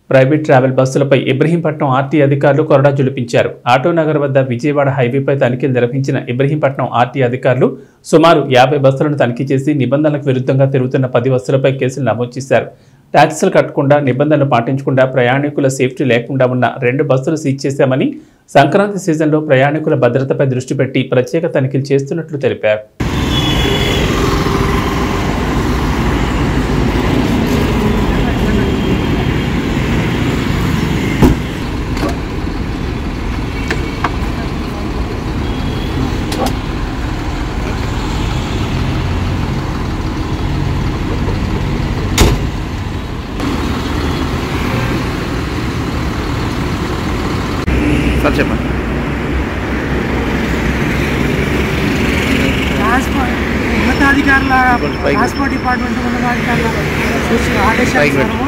Private travel బస్సులపై Ibrahimpatnam RT అధికారులు కొరడా జులిపించారు. ఆటోనగర్ వద్ద విజయవాడ హైవేపై తనిఖీలు నిర్వహించిన ఇబ్రహీంపట్నం ఆర్టీ అధికారులు సుమారు 50 బస్సులను తనిఖీ చేసి నిబంధనలకు విరుద్ధంగా తిరుగుతున్న 10 బస్సులపై కేసులు నమోదు చేశారు. ట్యాక్సీలు కట్టకుండా, నిబంధనలు పాటించకుండా, ప్రయాణికుల సేఫ్టీ లేకుండా ఉన్న 2 బస్సులు సీజ్ చేశామని, సంక్రాంతి సీజన్లో ప్రయాణికుల భద్రతపై దృష్టి పెట్టి ప్రత్యేక తనిఖీలు చేస్తున్నట్లు తెలిపారు. చెప్పండి. ఉన్నతాధికారుల ట్రాన్స్పోర్ట్ డిపార్ట్మెంట్ ఉన్నతాధికారుల ఆదేశానుసారము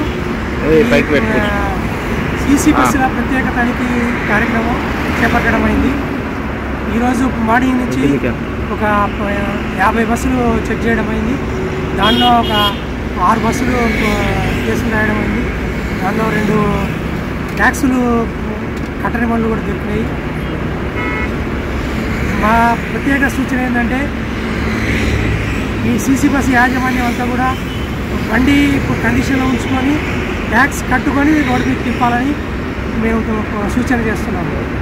సీసీ బస్సుల ప్రత్యేక తనిఖీ కార్యక్రమం చేపట్టడమైంది. ఈరోజు మార్నింగ్ నుంచి ఒక 50 బస్సులు చెక్ చేయడమైంది. దానిలో ఒక 6 బస్సులు కేసులు రాయడమైంది. దానిలో 2 ట్యాక్సులు కట్టని బండ్లు కూడా దొరికినాయి. మా ప్రత్యేక సూచన ఏంటంటే ఈ సీసీ బస్సు యాజమాన్యం అంతా కూడా బండి కండిషన్లో ఉంచుకొని ట్యాక్స్ కట్టుకొని రోడ్డు మీద తిప్పాలని మేము సూచన చేస్తున్నాము.